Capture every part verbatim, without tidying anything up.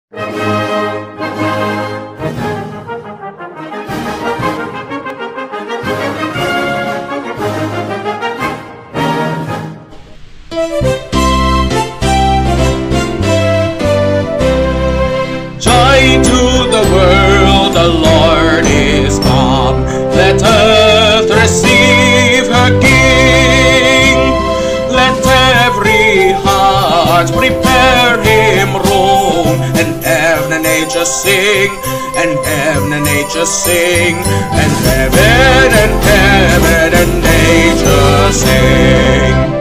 Joy to the world, the Lord is come. Let earth receive her King. Let every heart prepare him room. And heaven and nature sing, and heaven and nature sing, and heaven and heaven and nature sing.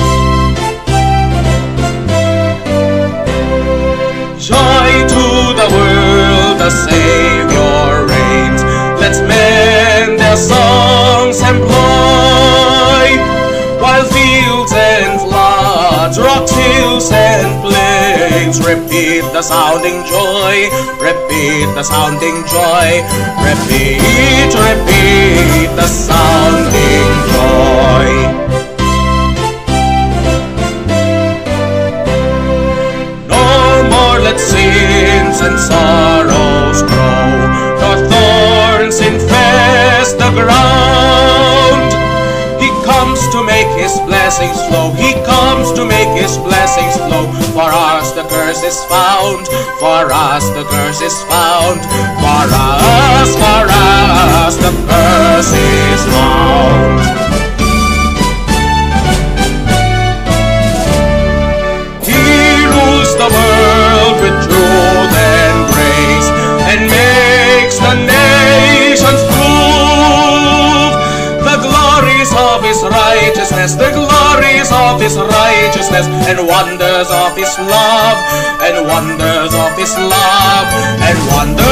Joy to the world, the Savior reigns. Let men their songs employ, while fields and floods, rocks, hills and plains repeat the sounding joy, repeat the sounding joy, repeat, repeat the sounding joy. Let sins and sorrows grow, nor thorns infest the ground. He comes to make his blessings flow, he comes to make his blessings flow. For us the curse is found, for us the curse is found, for us, for us the curse is found. The world with truth and grace, and makes the nations prove the glories of his righteousness, the glories of his righteousness, and wonders of his love, and wonders of his love, and wonders